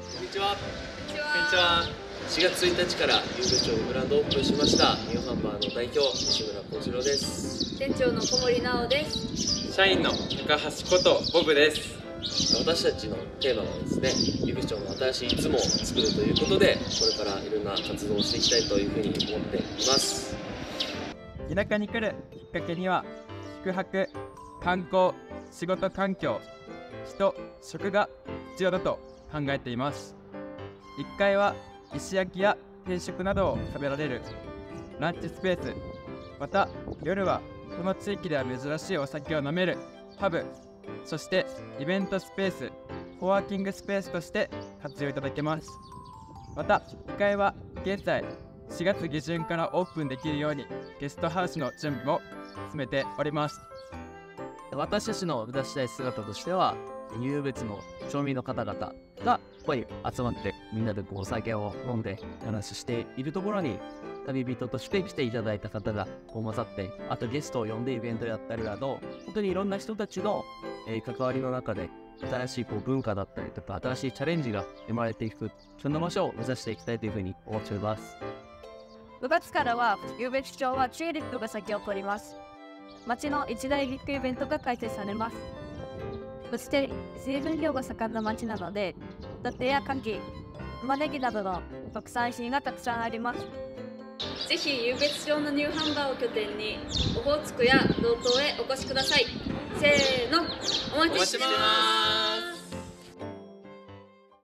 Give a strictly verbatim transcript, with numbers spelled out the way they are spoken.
こんにちは。 こんにちこんにちは。しがつついたちから有部町にブランドオープンしましたニューハンバーの代表西村幸次郎です。 店長の小森直です。 社員の高橋ことボブです。 私たちのテーマはですね、有部町の新しいいつもを作るということで、これからいろんな活動をしていきたいというふうに思っています。 田舎に来るきっかけには宿泊、観光、仕事環境、人、食が必要だと考えています。いっかいは石焼きや定食などを食べられるランチスペース、また夜はこの地域では珍しいお酒を飲めるパブ、そしてイベントスペース、コワーキングスペースとして活用いただけます。またいっかいは現在しがつげじゅんからオープンできるようにゲストハウスの準備も進めております。 私たちの目指したい姿としては、有別の町民の方々がここに集まってみんなでこうお酒を飲んでお話ししているところに、旅人として来ていただいた方がこう混ざって、あとゲストを呼んでイベントやったりなど、本当にいろんな人たちの、えー、関わりの中で新しいこう文化だったりとか新しいチャレンジが生まれていく、そんな場所を目指していきたいというふうに思っております。 ごがつからは有別町はチューリップが咲き誇ります。町の一大ビッグイベントが開催されます。そして水分量が盛んな町なので、ホタテや牡蠣、玉ねぎなどの特産品がたくさんあります。ぜひ有別町のニューハンバーを拠点にオホーツクや道東へお越しください。せーの、お待ちしてます。